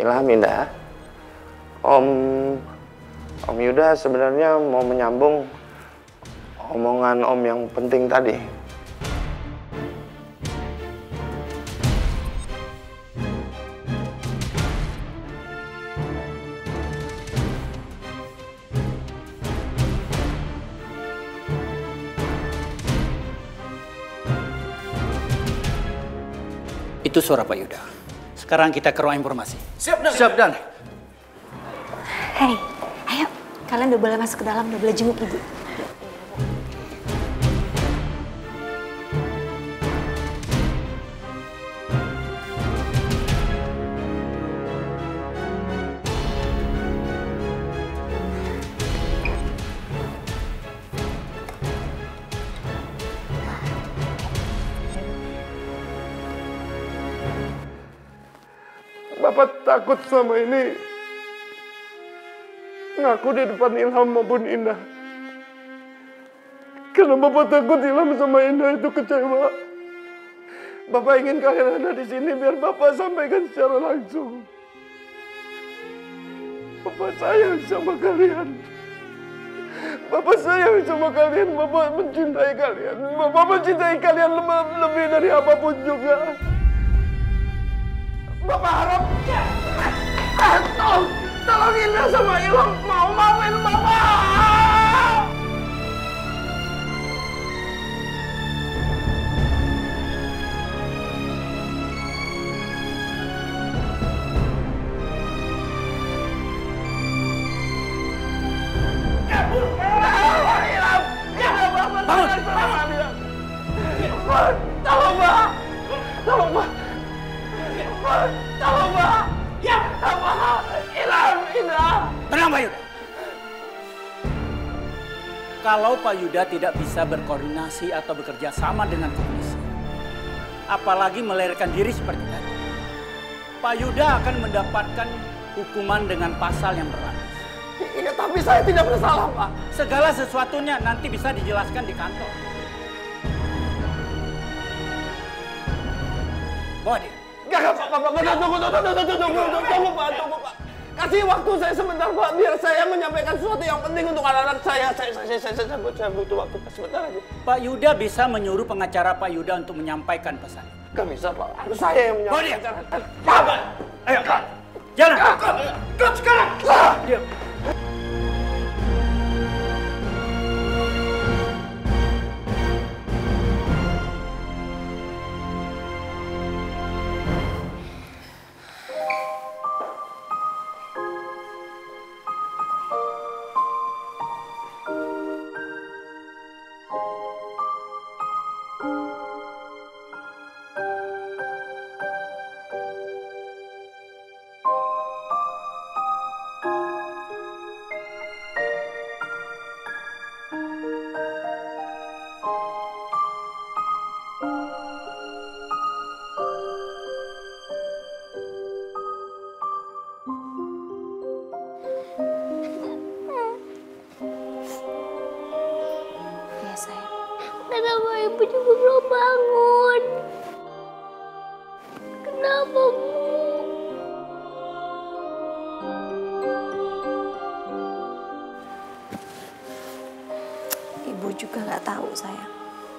Ilham, Indah. Om Yuda sebenarnya mau menyambung omongan Om yang penting tadi. Itu suara Pak Yuda. Sekarang kita ke ruang informasi. Siap, Dan. Siap, Dan. Hei, ayo. Kalian udah boleh masuk ke dalam, udah boleh jenguk ibu. Bapak takut selama ini ngaku di depan Ilham maupun Indah. Karena Bapak takut Ilham sama Indah itu kecewa. Bapak ingin kalian ada di sini biar Bapak sampaikan secara langsung. Bapak sayang sama kalian. Bapak sayang sama kalian. Bapak mencintai kalian. Bapak mencintai kalian lebih dari apapun juga. Bapak harap tolong Indah sama Ilham mau maafin Bapak. Tolong, Pak. Tolong, Pak. Tolong, Pak. Ya, Pak. Ilham, Indah. Tenang, Pak Yuda. Kalau Pak Yuda tidak bisa berkoordinasi atau bekerja sama dengan polisi, apalagi melarikan diri seperti tadi, Pak Yuda akan mendapatkan hukuman dengan pasal yang berat. Iya, tapi saya tidak bersalah, Pak. Segala sesuatunya nanti bisa dijelaskan di kantor. Bawa dia. Enggak, Pak. Tunggu, Pak. Kasih waktu saya sebentar, Pak. Biar saya menyampaikan sesuatu yang penting untuk anak-anak saya. Saya butuh waktu sebentar aja. Pak Yuda bisa menyuruh pengacara Pak Yuda untuk menyampaikan pesan. Gak bisa, Pak. Harus saya yang menyampaikan. Pak! Ayo, jalan! Kau sekarang! Diam. Ya, sayang. Kenapa ibu juga belum bangun? Kenapa, Bu? Ibu juga nggak tahu, sayang.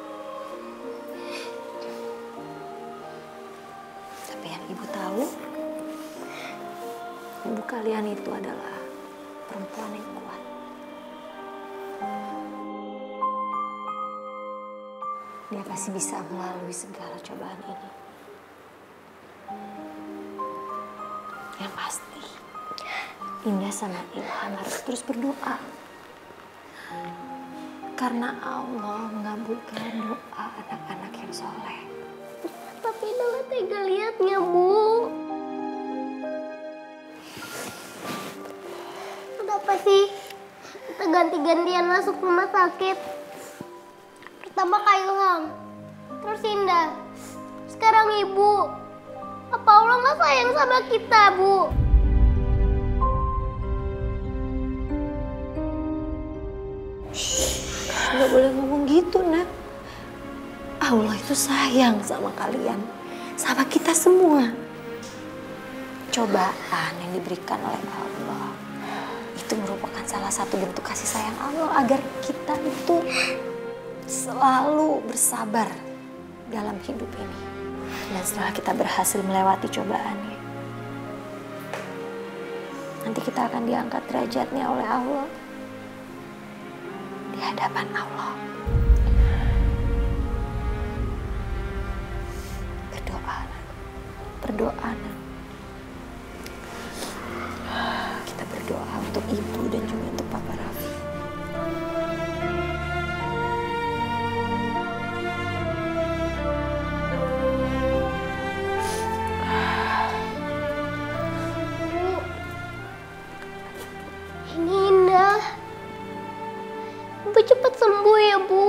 Tapi yang ibu tahu, ibu kalian itu adalah perempuan yang kuat. Dia pasti bisa melalui segala cobaan ini. Yang pasti, Indah sama Ilham harus terus berdoa. Karena Allah mengabulkan doa anak-anak yang soleh. Tapi Indah nggak tega liatnya, Bu. Kenapa sih kita ganti-gantian masuk rumah sakit? Pertama Kak Ilham, terus Indah, sekarang Ibu. Apa Allah nggak sayang sama kita, Bu? Nggak boleh ngomong gitu, Nak. Allah itu sayang sama kalian, sama kita semua. cobaan yang diberikan oleh Allah itu merupakan salah satu bentuk kasih sayang Allah agar kita itu selalu bersabar dalam hidup ini. Dan setelah kita berhasil melewati cobaannya, nanti kita akan diangkat derajatnya oleh Allah di hadapan Allah. Berdoa. Kita berdoa untuk ibu dan juga untuk Papa Raffi. Ini Indah. Ibu cepat sembuh ya, Bu.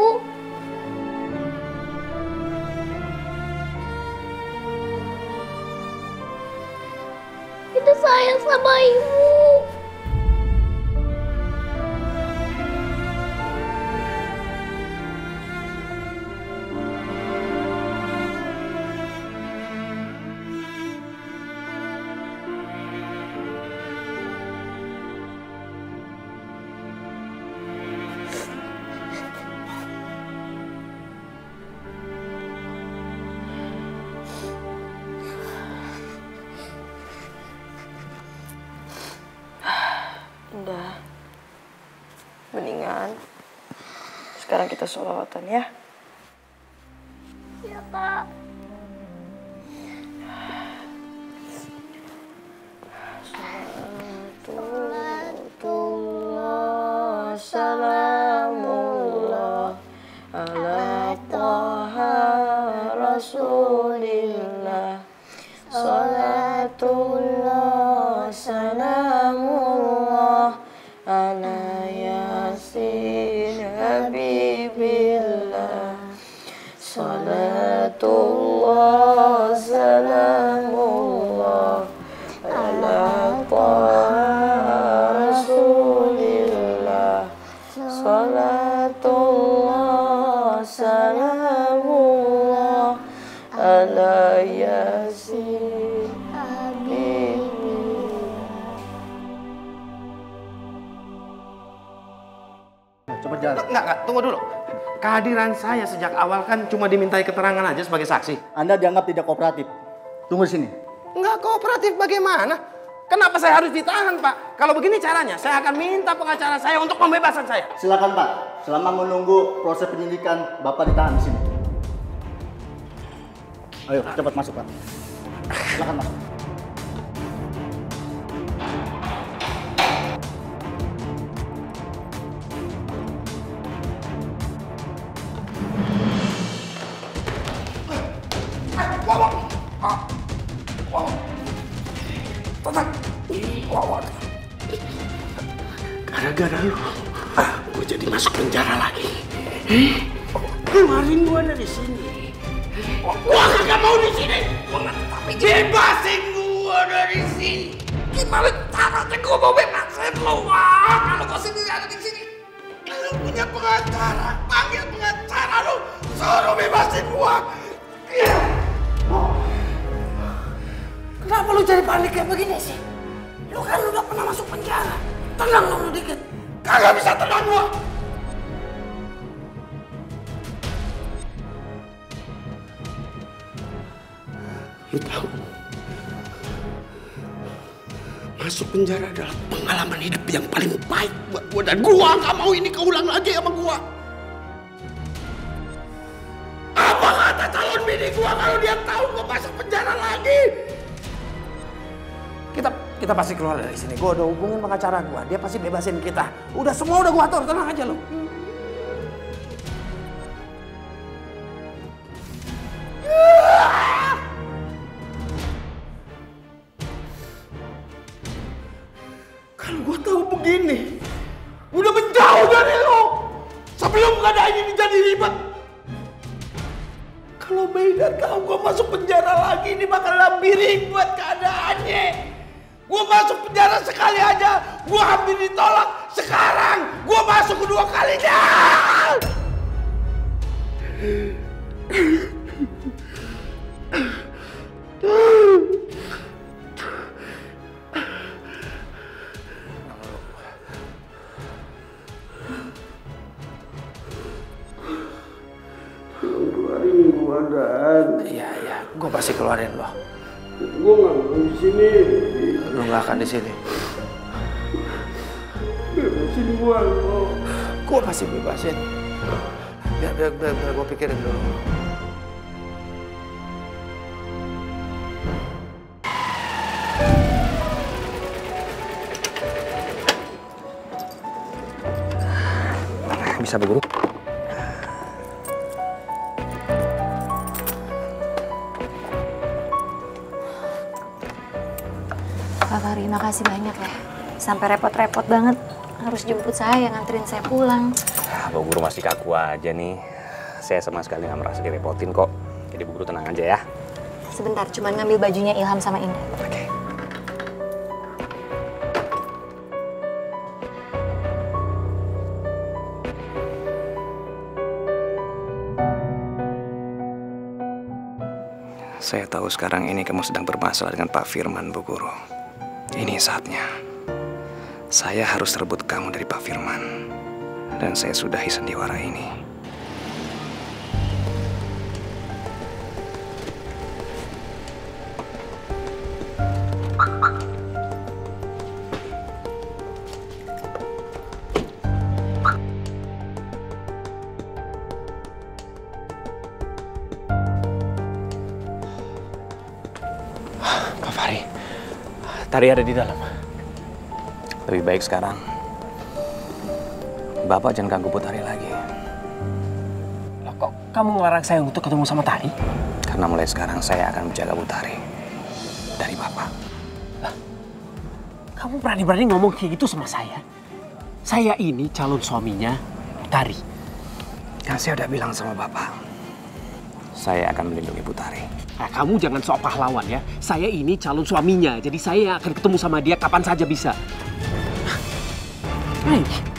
Kita sayang sama Ibu. Indah, mendingan sekarang kita sholawatan ya. Ya, Kak. Salatullah, salamullah ala taha rasulillah. Salatullah, salamullah ala yasin habibillah. Salatullah, salamullah ala taha rasulillah. Salatullah, salamullah ala yasin habibillah. Coba jalan. Enggak, tunggu dulu. Kehadiran saya sejak awal kan cuma dimintai keterangan aja sebagai saksi. Anda dianggap tidak kooperatif. Tunggu di sini. Enggak kooperatif bagaimana? Kenapa saya harus ditahan, Pak? Kalau begini caranya, saya akan minta pengacara saya untuk pembebasan saya. Silakan, Pak. Selama menunggu proses penyidikan, Bapak ditahan di sini. Ayo, cepat masuk, Pak. Silakan masuk. Gara-gara lu, gue jadi masuk penjara lagi. Keluarin gue dari sini. Gue kagak mau di sini. Gue nggak tapi bebasin gue dari sini. Gimana caranya gue mau bebasin lu? Kalau kau sendiri ada di sini, lu punya pengacara, panggil pengacara lu, suruh bebasin gue. Kenapa lu jadi panik kayak begini sih? Lu kan udah pernah masuk penjara. Tenang lu dikit. Kagak bisa tenang gua. Lu tahu, masuk penjara adalah pengalaman hidup yang paling baik buat gua. Dan gua gak mau ini keulang lagi sama gua. Apa kata calon bini gua kalau dia tahu gua masuk penjara lagi? Kita pasti keluar dari sini. Gue udah hubungin pengacara gue. Dia pasti bebasin kita. Udah semua udah gue atur. Tenang aja lo. Kalau gue tahu begini, udah menjauh dari lo. Sebelum keadaan ini jadi ribet. Kalau Maida tahu gue masuk penjara lagi, ini bakal lebih ribet keadaannya. Gue masuk penjara sekali aja, gue hampir ditolak. Sekarang gue masuk kedua kalinya. Ramadan. Iya, gue pasti keluarin lo. Gue nggak mau di sini. Lo nggak akan di sini. Bebasin gue lo. Gue pasti bebasin. Biar gue pikirin dulu. Bisa, Bu Guru? Pak Fahri, makasih banyak ya. Sampai repot-repot banget harus jemput saya, nganterin saya pulang. Bu Guru masih kaku aja nih. Saya sama sekali nggak merasa direpotin kok. Jadi Bu Guru tenang aja ya. Sebentar, cuman ngambil bajunya Ilham sama Indah. Oke. Saya tahu sekarang ini kamu sedang bermasalah dengan Pak Firman, Bu Guru. Ini saatnya. Saya harus rebut kamu dari Pak Firman. Dan saya sudahi sandiwara ini. Pak Fahri, Tari ada di dalam. Lebih baik sekarang Bapak jangan ganggu Putari lagi. Loh, kok kamu ngelarang saya untuk ketemu sama Tari? Karena mulai sekarang saya akan menjaga Putari dari Bapak. Lah, kamu berani-berani ngomong kayak gitu sama saya? Saya ini calon suaminya Putari. Kan saya udah bilang sama Bapak, saya akan melindungi Putari. Nah, kamu jangan sok pahlawan ya. Saya ini calon suaminya, jadi saya akan ketemu sama dia kapan saja bisa. Hai.